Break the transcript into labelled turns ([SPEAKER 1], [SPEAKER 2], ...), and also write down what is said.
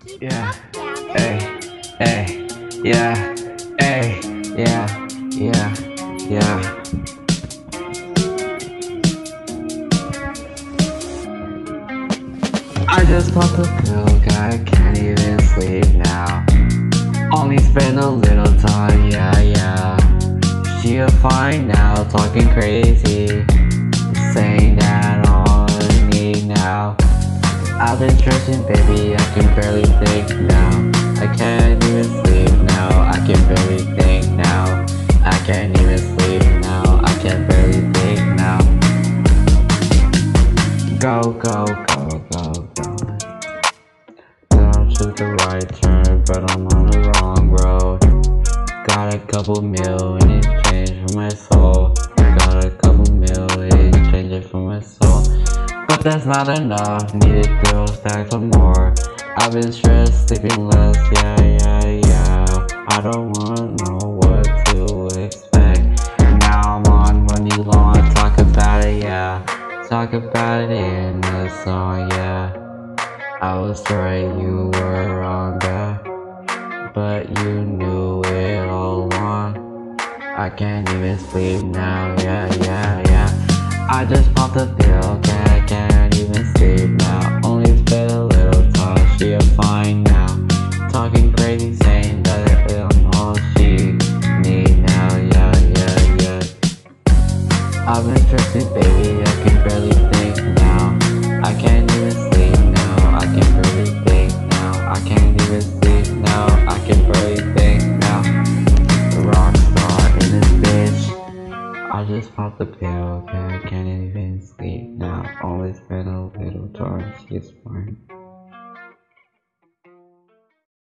[SPEAKER 1] Yeah, hey, hey, yeah, hey, yeah, yeah, yeah. I just popped a pill, I can't even sleep now. Only spend a little time, yeah, yeah. She'll find out, talking crazy, saying that all I need now. I've been stressing, baby, I can barely think now. I can't even sleep now, I can barely think now. I can't even sleep now, I can barely think now. Go, go, go, go, go. I took the right turn, but I'm on the wrong road. Got a couple mil in exchange for my soul. Got a couple mil in exchange for my soul. But that's not enough, needed to stack some more. I've been stressed, sleeping less, yeah, yeah, yeah. I don't wanna know what to expect. Now I'm on money long, talk about it, yeah. Talk about it in the song, yeah. I was right, you were wrong, yeah. But you knew it all along. I can't even sleep now, yeah, yeah, yeah. I just popped a pill, I can't even sleep now.